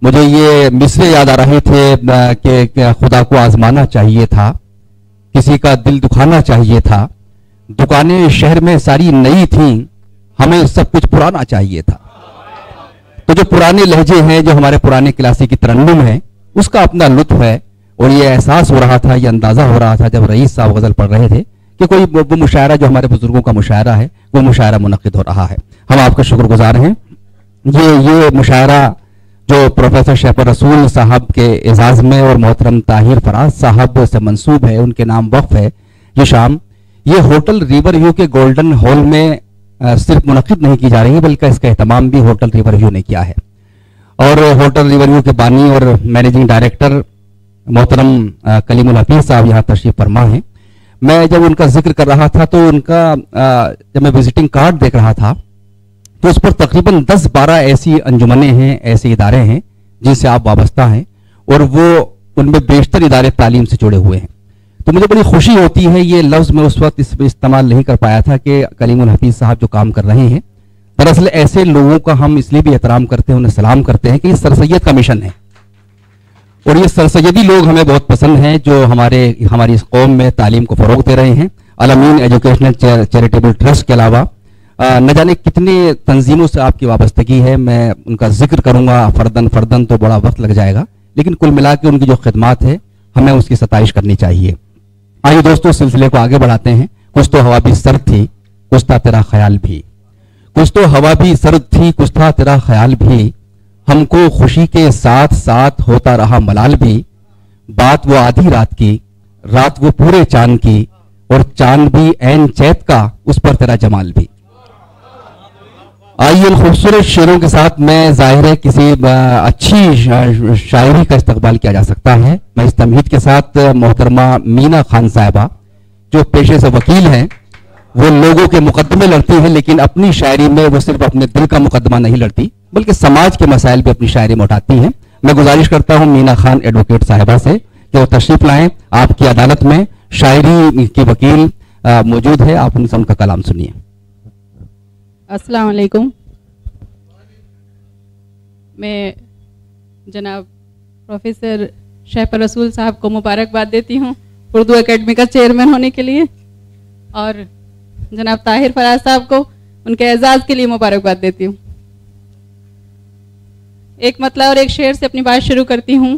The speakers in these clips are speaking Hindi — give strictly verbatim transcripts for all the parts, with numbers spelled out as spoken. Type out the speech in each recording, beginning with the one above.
मुझे ये मिसरे याद आ रहे थे कि खुदा को आजमाना चाहिए था, किसी का दिल दुखाना चाहिए था, दुकानें शहर में सारी नई थी, हमें सब कुछ पुराना चाहिए था। तो जो पुराने लहजे हैं, जो हमारे पुराने क्लासिक तरन्नुम है, उसका अपना लुत्फ है। और ये एहसास हो रहा था, ये अंदाजा हो रहा था जब रईस साहब गजल पढ़ रहे थे कि कोई वो मुशायरा जो हमारे बुजुर्गों का मुशायरा है, वो मुशायरा मुनक्किद हो रहा है। हम आपके शुक्रगुजार हैं। ये ये मुशायरा जो प्रोफेसर शैफर रसूल साहब के एजाज में और मोहतरम ताहिर फराज साहब से मंसूब है, उनके नाम वक्फ है। ये शाम ये होटल रिवर व्यू के गोल्डन हॉल में आ, सिर्फ मुनक्किद नहीं की जा रही है, बल्कि इसका एहतमाम भी होटल रिवर व्यू ने किया है। और होटल रिवर व्यू के बानी और मैनेजिंग डायरेक्टर मोहतरम कलीमुल हफीज साहब यहाँ तशरीफ फरमा हैं। मैं जब उनका जिक्र कर रहा था तो उनका आ, जब मैं विजिटिंग कार्ड देख रहा था तो उस पर तकरीबन दस बारह ऐसी अंजुमनें हैं, ऐसे इदारे हैं जिनसे आप वाबस्ता हैं, और वो उनमें बेशतर इदारे तालीम से जुड़े हुए हैं। तो मुझे बड़ी खुशी होती है, ये लफ्ज़ मैं उस वक्त इस पर इस्तेमाल नहीं कर पाया था कि कलीमुल हफीज साहब जो काम कर रहे हैं, दरअसल ऐसे लोगों का हम इसलिए भी एहतराम करते हैं, उन्हें सलाम करते हैं कि ये सरसैयद का मिशन है। और ये सरसैयदी लोग हमें बहुत पसंद हैं, जो हमारे हमारी इस कौम में तालीम को फ़रोग़ दे रहे हैं। अलमीन एजुकेशनल चैरिटेबल ट्रस्ट के अलावा न जाने कितने तंजीमों से आपकी वाबस्तगी है, मैं उनका जिक्र करूंगा फर्दन फर्दन तो बड़ा वक्त लग जाएगा, लेकिन कुल मिला के उनकी जो खिदमात है हमें उसकी सताइश करनी चाहिए। आइए दोस्तों, सिलसिले को आगे बढ़ाते हैं। कुछ तो हवा भी सर्द थी, कुछ था तेरा ख्याल भी, कुछ तो हवा भी सर्द थी, कुछ था तेरा ख्याल भी, हमको खुशी के साथ साथ होता रहा मलाल भी, बात वो आधी रात की, रात वो पूरे चांद की, और चांद भी ऐन चैत का, उस पर तेरा जमाल भी। आइए इन खूबसूरत शेरों के साथ मैं जाहिर है किसी अच्छी शायरी का इस्तकबाल किया जा सकता है। मैं इस तमहीद के साथ मोहतरमा मीना खान साहिबा, जो पेशे से वकील हैं, वो लोगों के मुकदमे लड़ती हैं, लेकिन अपनी शायरी में वो सिर्फ अपने दिल का मुकदमा नहीं लड़ती, बल्कि समाज के मसाइल भी अपनी शायरी में उठाती हैं। मैं गुजारिश करता हूं मीना खान एडवोकेट साहिबा से कि वो तशरीफ लाएं। आपकी अदालत में शायरी की वकील मौजूद है, आप उनसे उनका कलाम सुनिए। अस्सलाम वालेकुम। मैं जनाब प्रोफेसर शैफर रसूल साहब को मुबारकबाद देती हूँ उर्दू एकेडमी का चेयरमैन होने के लिए, और जनाब ताहिर फराज साहब को उनके एजाज़ के लिए मुबारकबाद देती हूँ। एक मतला और एक शेर से अपनी बात शुरू करती हूँ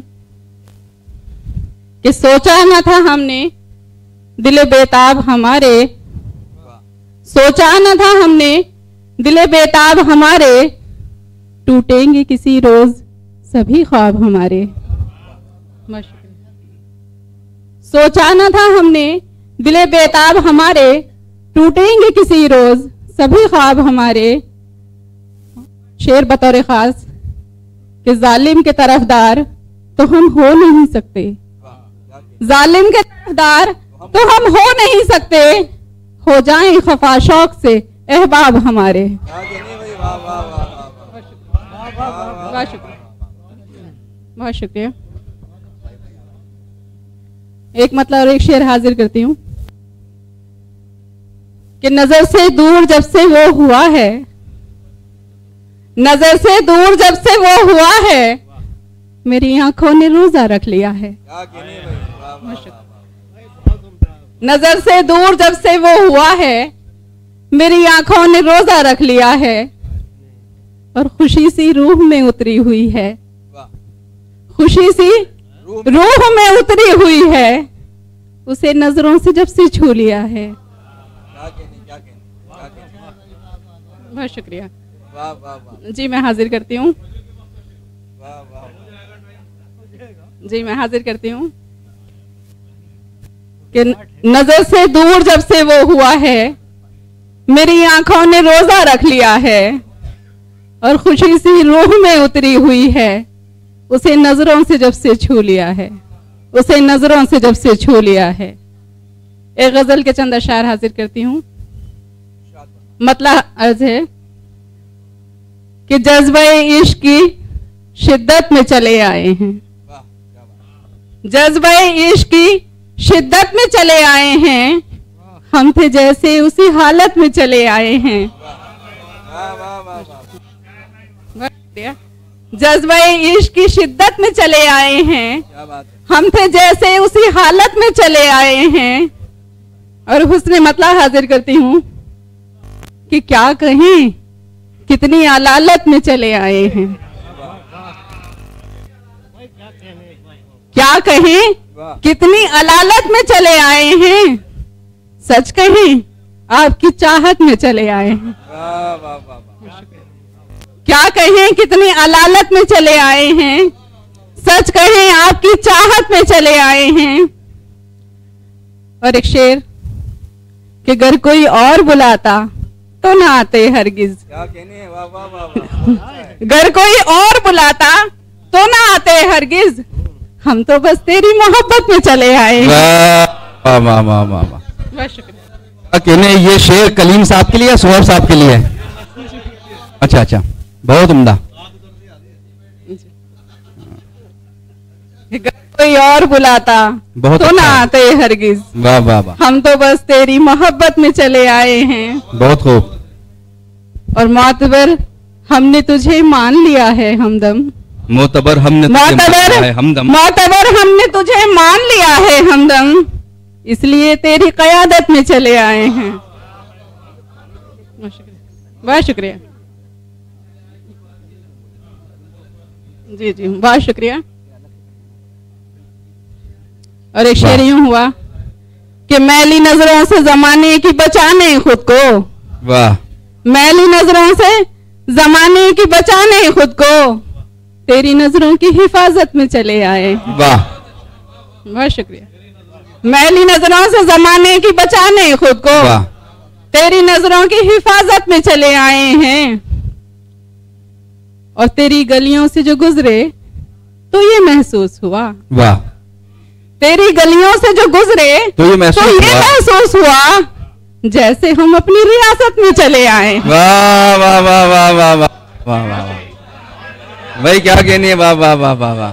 कि सोचा न था हमने दिले बेताब हमारे, सोचा न था हमने दिले बेताब हमारे, टूटेंगे किसी रोज सभी ख्वाब हमारे। सोचा न था हमने दिले बेताब हमारे, टूटेंगे किसी रोज सभी ख्वाब हमारे। शेर बतौर खास कि जालिम के तरफदार तो हम हो नहीं सकते, जालिम के तरफदार तो हम हो नहीं सकते, हो जाएं खफा शौक से अहबाब हमारे। बहुत शुक्रिया, बहुत शुक्रिया। एक मतलब और एक शेर हाजिर करती हूँ कि नजर से दूर जब से वो हुआ है, नजर से दूर जब से वो हुआ है, मेरी आंखों ने रोजा रख लिया है। नजर से दूर जब से वो हुआ है, मेरी आंखों ने रोजा रख लिया है, और खुशी सी रूह में उतरी हुई है, खुशी सी रूह में उतरी हुई है, उसे नजरों से जब से छू लिया है। बहुत शुक्रिया जी। मैं हाजिर करती हूँ जी मैं हाजिर करती हूँ कि नजर से दूर जब से वो हुआ है, मेरी आंखों ने रोजा रख लिया है, और खुशी सी रूह में उतरी हुई है, उसे नजरों से जब से छू लिया है, उसे नजरों से जब से छू लिया है। एक गजल के चंद अशार हाजिर करती हूँ। मतलब अर्ज है कि जज्बे इश्क की शिद्दत में चले आए हैं, जज्बे इश्क की शिद्दत में चले आए हैं, हम थे जैसे उसी हालत में चले आए हैं। जज्बे इश्क की शिद्दत में चले आए हैं। क्या बात है। हम थे जैसे उसी हालत में चले आए हैं। और हुस्न मतलब हाजिर करती हूँ कि क्या कहें कितनी अलालत में चले आए हैं। क्या कहें कितनी अलालत में चले आए हैं। सच कहें आपकी चाहत में चले आए हैं। क्या कहें कितनी अलालत में चले आए हैं। सच कहें आपकी चाहत में चले आए हैं। और एक शेर कि अगर कोई और बुलाता तो ना आते हरगिज। क्या कहने, वाह वाह वाह। अगर कोई और बुलाता तो ना आते हरगिज। हम तो बस तेरी मोहब्बत में चले आए हैं। वाह वाह वाह वाह वाह। बहुत शुक्रिया। कहने ये शेर कलीम साहब के लिए या सोहब साहब के लिए है? अच्छा अच्छा, बहुत उम्दा। कोई और बुलाता बहुत तो ना अच्छा। आते हरगिज। वाह वाह वाह। हम तो बस तेरी मोहब्बत में चले आए हैं। बहुत खूब। और मोतबर हमने तुझे मान लिया है हमदम। मोतबर हमने तुझे मान लिया है हमदम। मोतबर हमने तुझे मान लिया है हमदम। इसलिए तेरी क़यादत में चले आए हैं। बहुत शुक्रिया। जी जी बहुत शुक्रिया। और एक शेर यूं हुआ कि मैली नजरों से जमाने की बचाने खुद को। वाह। मैली नजरों से जमाने की बचाने खुद को तेरी नजरों की हिफाजत में चले आए। वाह। बहुत शुक्रिया। मैली नजरों से जमाने की बचाने खुद को वाह। तेरी नजरों की हिफाजत में चले आए हैं। और तेरी गलियों से जो गुजरे तो ये महसूस हुआ। वाह। तेरी गलियों से जो गुजरे तो ये महसूस तो ये हुआ। महसूस हुआ जैसे हम अपनी रियासत में चले आए। वाह वाह वाह वाह वाह वाह वाह वाह वाह। भाई क्या कहने, वाह वाह वाह वाह वाह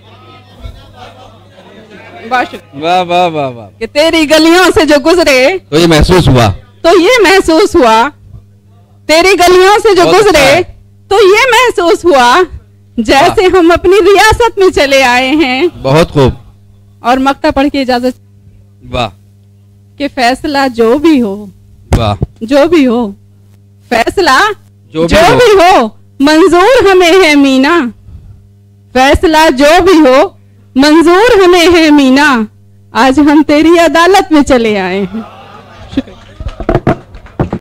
वाह वाह वाह वाह। कि तेरी गलियों से जो गुजरे तो ये महसूस हुआ। तो ये महसूस हुआ। तेरी गलियों से जो बहुत अच्छा गुजरे है। तो ये महसूस हुआ जैसे हम अपनी रियासत में चले आए हैं। बहुत खूब। और मक्ता पढ़ के इजाजत वाह। कि फैसला जो भी हो, वाह। जो भी हो फैसला जो भी जो हो। भी हो मंजूर हमें है मीना। फैसला जो भी हो मंजूर हमें है मीना। आज हम तेरी अदालत में चले आए हैं।